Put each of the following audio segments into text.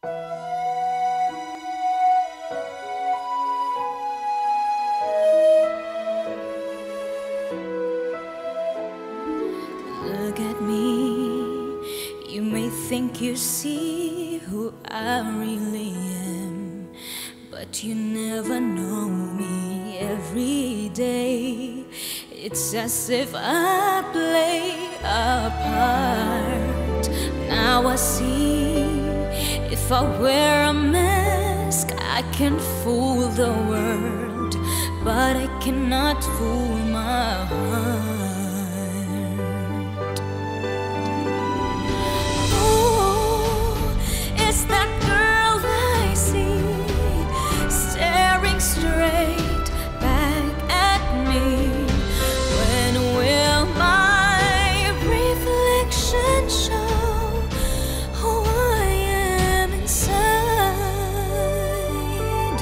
Look at me, you may think you see who I really am, but you never know me every day. It's as if I play a part. Now I see, if I wear a mask, I can fool the world, but I cannot fool my heart. Straight back at me. When will my reflection show who I am inside?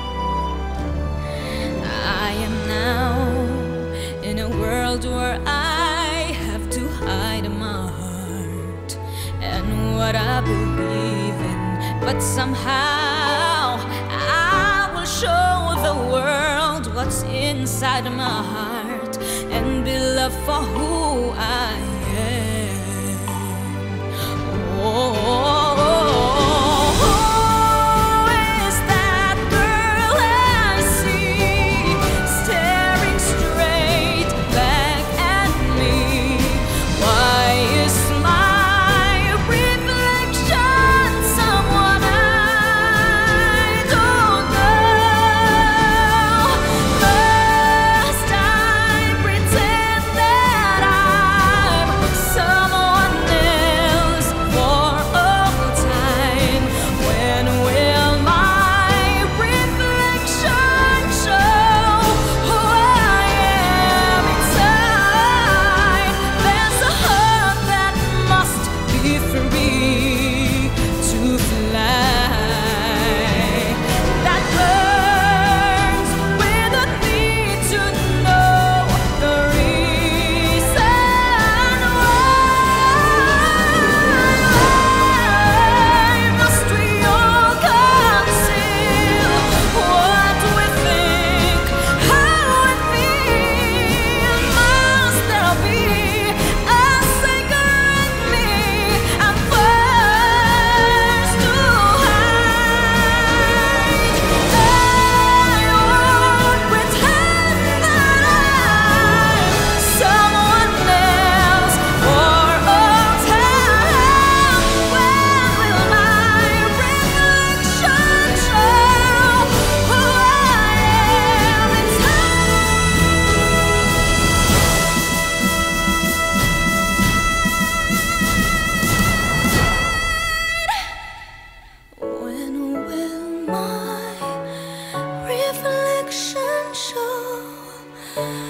I am now in a world where I have to hide my heart and what I believe in, but somehow I will show the world what's inside my heart and be loved for who I am. Who is that girl I see staring straight back at me? Why is my reflection someone I don't know? Reflection show